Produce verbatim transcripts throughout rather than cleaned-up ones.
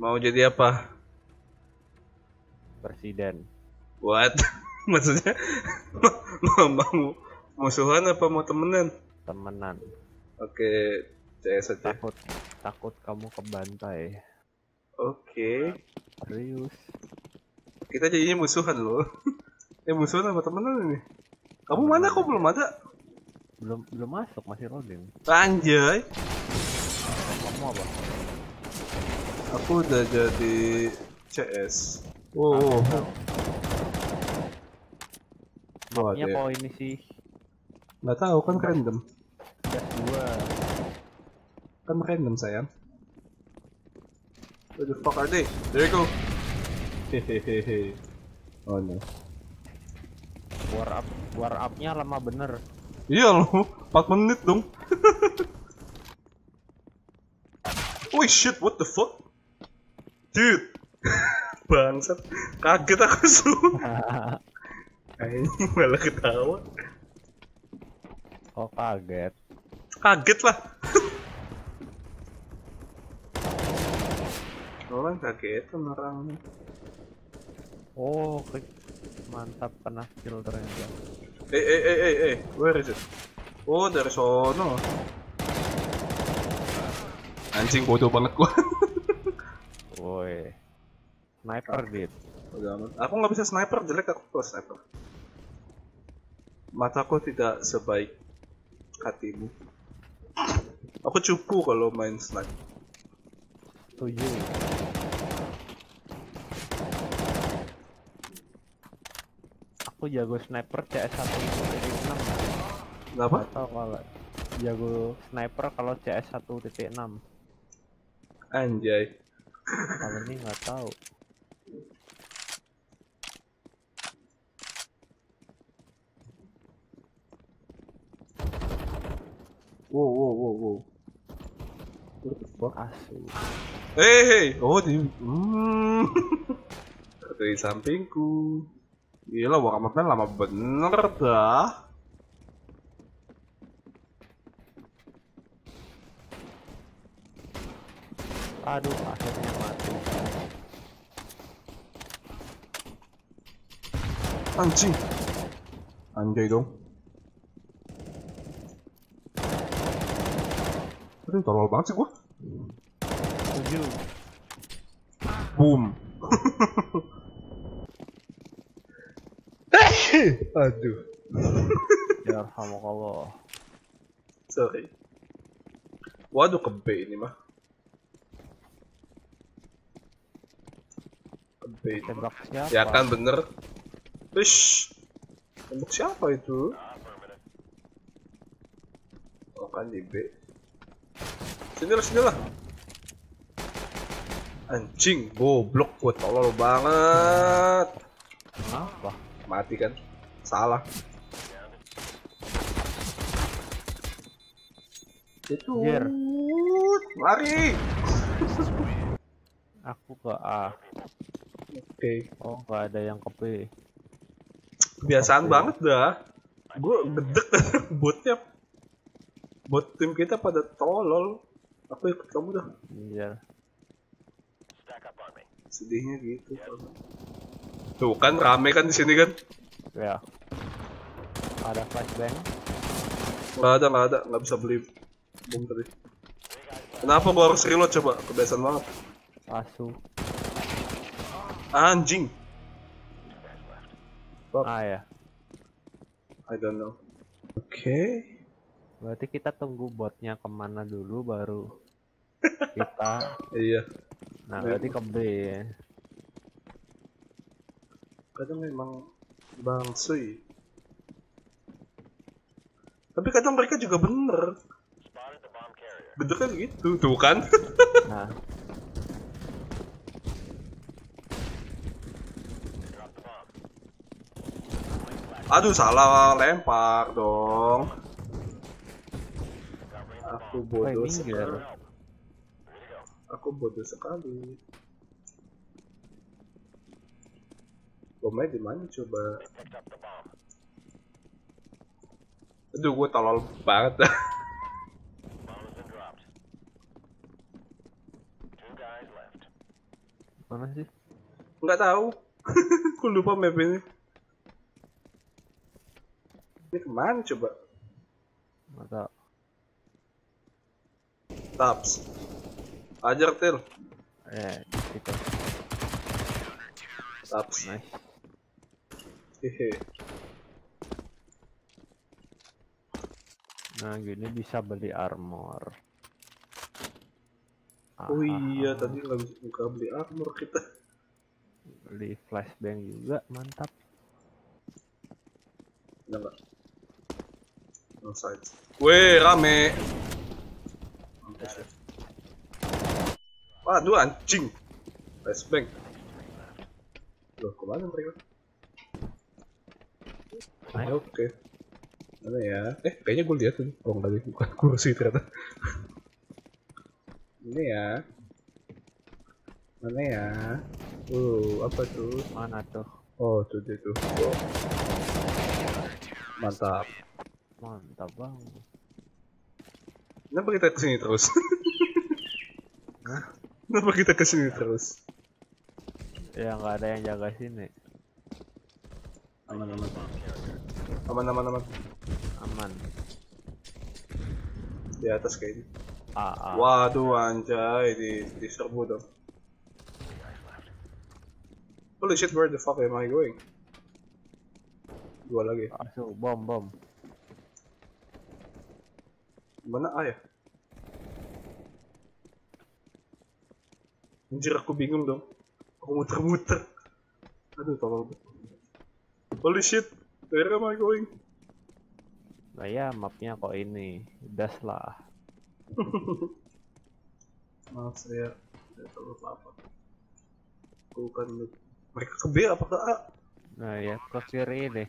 Mau jadi apa? Presiden. What? Maksudnya mau, mau musuhan apa mau temenan? Temenan. Oke, C S aja. Takut takut kamu kebantai. Oke. Serius. Kita jadinya musuhan loh. Ya musuhan apa temenan ini? Kamu Temenan mana kok aja. belum ada? Belum belum masuk, masih loading. Anjay. Kamu apa? Aku udah jadi C S. Wow. Wah, Mapnya kok ini sih nggak tahu kan random. gas dua. Kan random sayang. Where the fuck are they? There you go. Hehehe. Oh no. War up war up-nya lama bener. Iya loh, empat menit dong. Wih shit, what the fuck? Dude. Bangsat. Kaget aku semua. Kayaknya malah ketawa. Kok kaget? Kaget lah. Orang kaget kan orangnya. Oh, ke- mantap, kena kill ternyata. Eh eh eh eh eh, where is it? Oh dari sono. Anjing bodoh banget gua. Woi, sniper dit. Udah amat. Aku nggak bisa sniper, jelek aku kalau sniper. Mataku tidak sebaik hatimu. Aku cupu kalau main sniper. Tujuh. Aku jago sniper C S satu titik enam. Kenapa? Atau kalau jago sniper kalau C S satu titik enam. Anjay. Kalau ini nggak tahu. Wow wow wow wow. What the fuck? Asu. Hey hey, oh di, hmm. Dari sampingku. Gila, warm-up-nya lama bener dah. Aduh, akhirnya mati. Anjing. Anjay dong. Aduh, tolol banget sih gua. Tujuh. Boom. Aduh. Ya Allah. Sorry. Waduh, ke B ini mah. Ke B ini. Tembak siapa? Ya kan bener. Wish. Tembak siapa itu? Oh kan di B. Sinilah sinilah. Anjing, goblok, gua tolol banget. Apa? Mati kan? Salah. Itu. Jer. Lari. Aku ke A. Oke. Oh, nggak ada yang ke B. Kebiasaan Oke. banget dah. Gue gedek botnya. Bot tim kita pada tolol. Aku ikut kamu dah. Iya. Sedihnya gitu. Tuh kan rame kan di sini kan? Ya. Ada flashbang. Nggak ada nggak ada nggak bisa beli bom tadi. Kenapa gua harus reload coba? Kebiasaan banget. Asu. Anjing. Fuck. Ah ya. I don't know. Oke. Okay. Berarti kita tunggu botnya kemana dulu baru kita. Iya. Nah, berarti ke B ya. Kadang memang bangsuy. Tapi kadang mereka juga bener. Bener kan gitu, tuh kan? Nah. Aduh, salah lempar dong. Aku bodoh Wah, sekali. Aku bodoh sekali. Bomnya di mana coba? Aduh, gue tolol banget dah. Mana sih? Nggak tahu. Aku lupa map ini. Ini kemana coba? Nggak tahu. Taps. Ajar Til. Eh, gitu. Taps. Nice. Hehe. Nah, gini bisa beli armor. Oh iya, Ah, tadi nggak bisa nggak beli armor kita. beli flashbang juga, mantap. Udah nggak? No sides. Weh, rame. Mampus ya. Waduh anjing. Flashbang. Loh, kemana mereka? Ayo. Oke. Okay. Mana ya? Eh, kayaknya gue lihat tuh. Oh, enggak, bukan kursi ternyata. Ini ya. Mana ya? Uh, apa tuh? Mana tuh? Oh, tuh dia tuh. Oh. Mantap. Mantap bang. Kenapa kita kesini terus? Hah? Kenapa kita kesini terus? Ya nggak ada yang jaga sini. Aman, aman. Aman, aman, aman. Aman. Di atas kayaknya. Ah, ah. Waduh anjay, di diserbu dong. Holy shit, where the fuck am I going? Dua lagi. Asuh, bom bom. Mana A ya? Anjir, aku bingung dong. Aku muter-muter. Aduh, tolong. Holy shit, where am I going? Nah ya, mapnya kok ini. Das lah. Maaf saya tidak tahu apa-apa. Bukan mereka ke B apa ke A? Nah ya, ke kiri deh.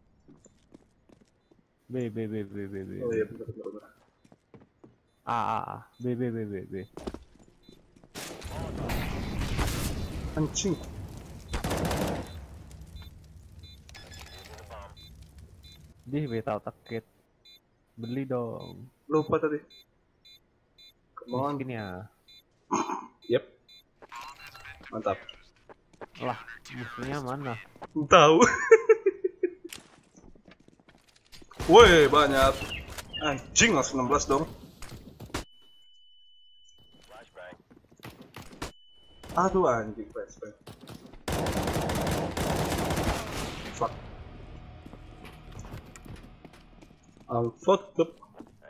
B B B B B B. Oh iya, benar benar benar. A A A. B B B B B. Anjing. Di beta otak beli dong. Lupa tadi. Come on. Miskin ya. Yep. Mantap. Lah, musuhnya mana? Tahu. Woi, banyak. Anjing, langsung enam belas dong. Aduh anjing, flashbang. Fuck. I'm fucked up.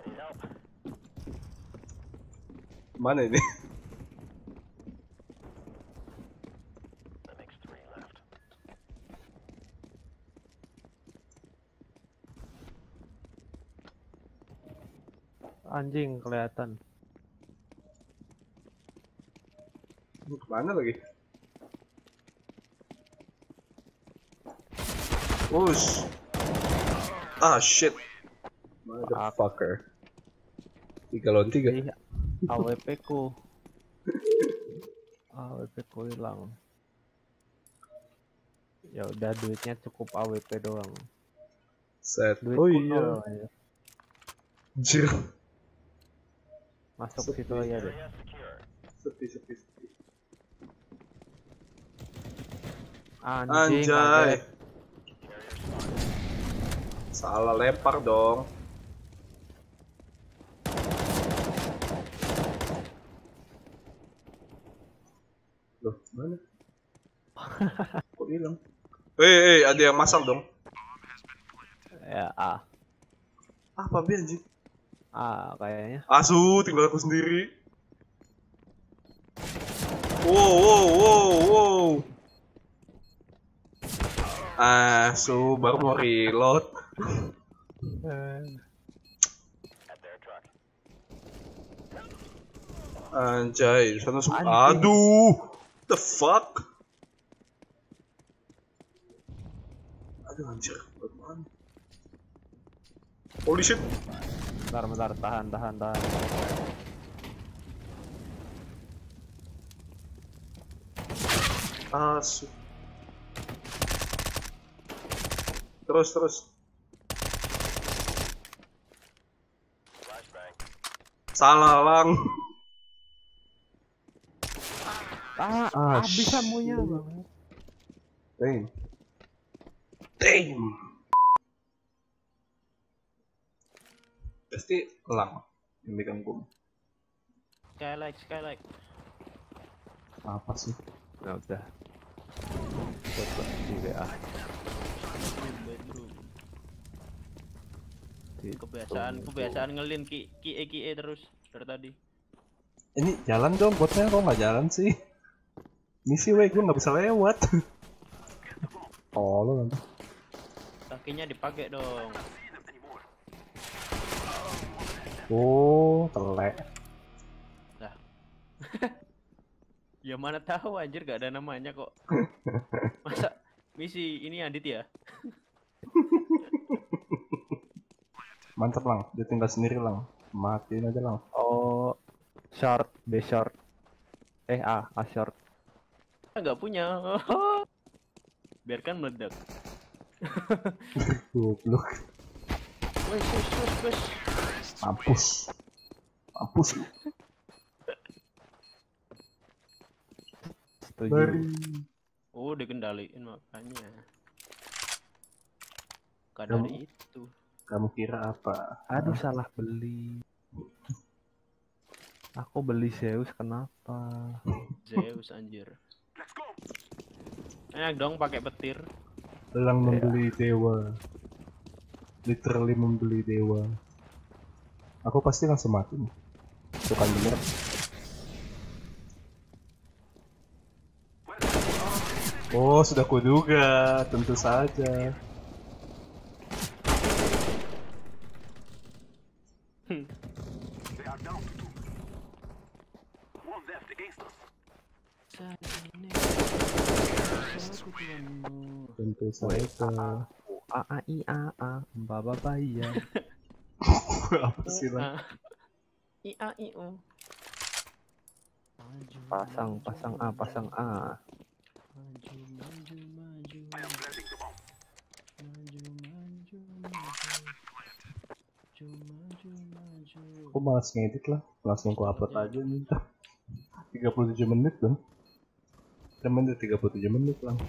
Mana ini? Anjing kelihatan. Ini kemana lagi? Push. Ah shit. Motherfucker. Tiga lawan tiga. Ih, A W P ku. A W P ku hilang. Ya udah, duitnya cukup A W P doang. Set. Duit Oh ku iya. nol aja. Anjir. Masuk Sepi. situ aja deh. Sepi sepi sepi. Anjing. Anjay. kaget. Salah lempar dong. Loh, mana? Kok hilang? Eh, eh, ada yang masang dong. Ya A. Apa bi anjing? A kayaknya. Asu, tinggal aku sendiri. Wow, wow, wow, wow. Asu, baru mau reload. Anjay, di sana semua. Anjing. Aduh, the fuck? Aduh anjir, bagaimana? Holy shit. Bentar, bentar, tahan, tahan, tahan. Asu. Terus, terus. Salah lang. Ah, Ah, habis shit. amunya banget. Damn. Damn. Pasti elang yang megang gua. Skylight, skylight. Apa sih? Nah udah. Coba di W A. Bedroom, bedroom. Di- Kebiasaan, tunggu. kebiasaan ngelin ki ki e ki e terus dari tadi. Ini jalan dong, botnya kok nggak jalan sih? Misi weh, gue nggak bisa lewat. Oh lo nanti. Kakinya dipakai dong. Oh, telek. Ya mana tahu anjir gak ada namanya kok. Masa misi ini Adit ya? Mantap lang, dia tinggal sendiri lang. Matiin aja lang. Oh, short, B short. Eh A, A short. Enggak punya. Biarkan meledak. Goblok. Wes, wes, wes, wes. Mampus. Mampus lu. Setuju. Dari. Oh, dikendaliin makanya. Kadar Kamu- itu. Kamu kira apa? Aduh salah beli. Aku beli Zeus kenapa? Zeus anjir. Enak dong pakai petir. Elang membeli dewa. Literally membeli dewa. Aku pasti langsung mati nih. Itu kan bener. Oh, sudah kuduga, tentu saja. Tentu saja. A A I A A, Baba Baya. Apa sih lah? I A I O. Maju, Pasang, maju, pasang A, pasang A. Maju, maju, maju. Maju, maju, maju. Maju, maju, maju. Aku malas ngedit lah, langsung ku upload aja nih. tiga puluh tujuh menit dong. Temen udah tiga puluh tujuh menit lah.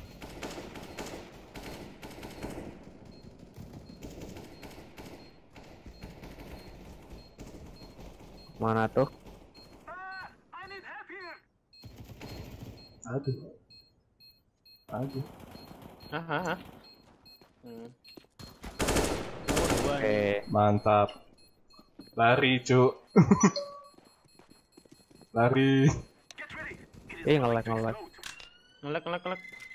Mana tuh? Aduh. Aduh. Hah, hah, hah. Hmm. Oh, dua nih. Eh, Mantap. Lari, cuk. Lari. eh ngelek ngelek. Ngelek, ngelek, ngelek.